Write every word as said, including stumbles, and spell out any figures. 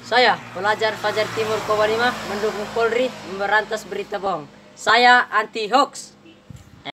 Saya, pelajar Fajar Timur Kobalima, mendukung Polri memberantas berita bohong. Saya anti hoax.